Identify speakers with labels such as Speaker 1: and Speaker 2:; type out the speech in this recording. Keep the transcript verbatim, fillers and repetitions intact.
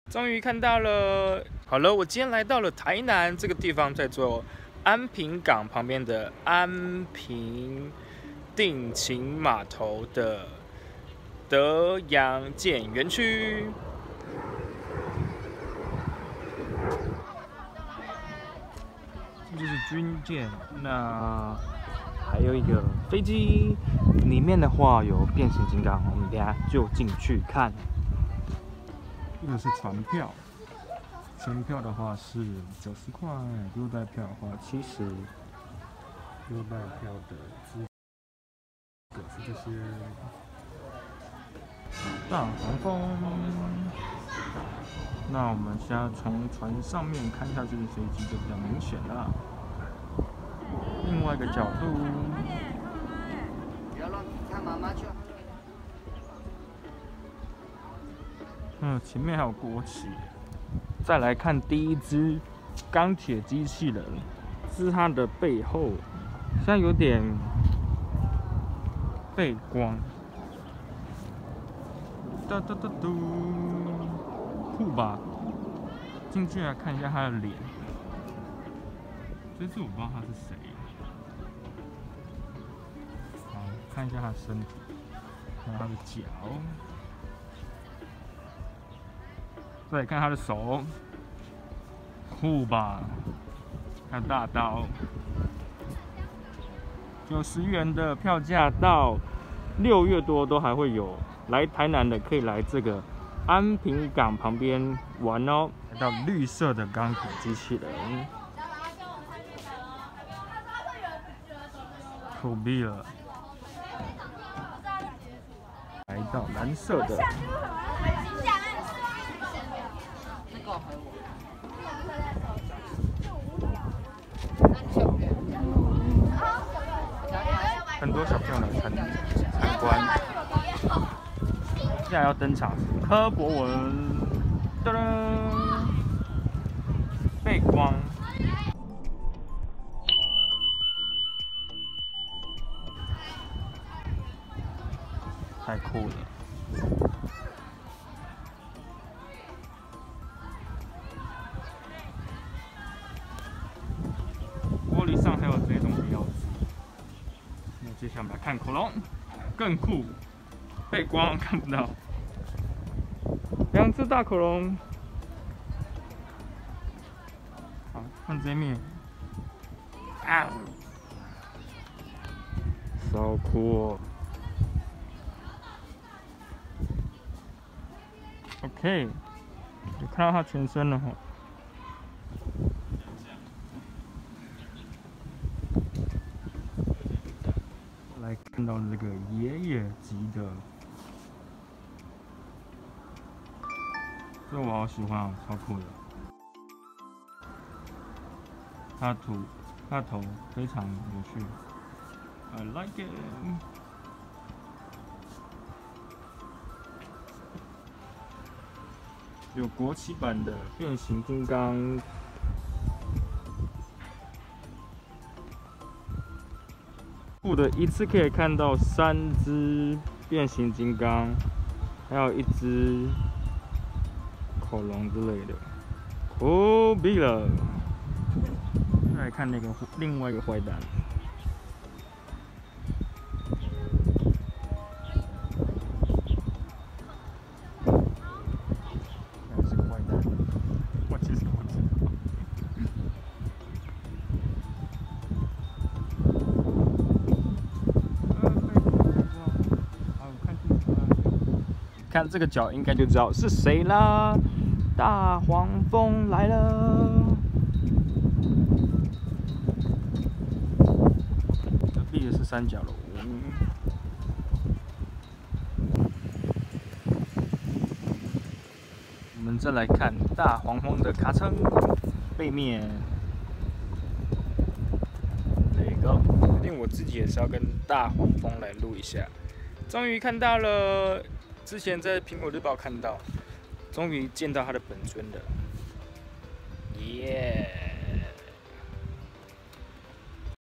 Speaker 1: 终于看到了。好了，我今天来到了台南这个地方，叫做安平港旁边的安平定情码头的德阳舰园区。这就是军舰，那还有一个飞机，里面的话有变形金刚，我们等下就进去看。
Speaker 2: 这个是船票，全票的话是九十块，优待票的话七十。优待票的资格是这些。
Speaker 1: 大黄蜂。那我们现在从船上面看下去的飞机就比较明显了。另外一个角度，
Speaker 3: 不要乱看妈妈去。
Speaker 1: 嗯，前面还有国旗。再来看第一只钢铁机器人，这是它的背后，现在有点背光。哒哒哒嘟，酷吧？进去来看一下他的脸。这次我不知道他是谁。好，看一下他的身体，看他的脚，再来看他的手，酷吧？看大刀，九十元的票价到六月多都还会有。来台南的可以来这个安平港旁边玩哦。来到绿色的钢铁机器人，酷毙了！来到蓝色的，很多小朋友来参参观。接下来要登场是柯博文，噔噔，背光，太酷了！玻璃上还有这种标志。那接下来我们来看恐龙，更酷。背光看不到，两只大恐龙。好，看这面，啊，超酷哦 ！OK， 有看到它全身了哈。来看到这个爷爷级的。这我好喜欢哦，超酷的。它头，它头非常有趣 ，I like it。有国旗版的变形金刚，酷的，一次可以看到三只变形金刚，还有一只。恐龙之类的，酷毙了！再来看那个另外一个坏蛋，那是个坏蛋，我其实不知道。好，看清楚了，看这个脚应该就知道是谁啦。大黄蜂来了，隔壁的是三角龙。我们再来看大黄蜂的卡称背面。这个决定我自己也是要跟大黄蜂来录一下。终于看到了，之前在苹果日报看到。终于见到他的本尊了，耶、yeah